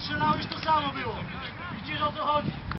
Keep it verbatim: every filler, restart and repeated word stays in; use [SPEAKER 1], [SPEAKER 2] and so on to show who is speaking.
[SPEAKER 1] strzelałeś, to samo było. Widzisz, o co chodzi.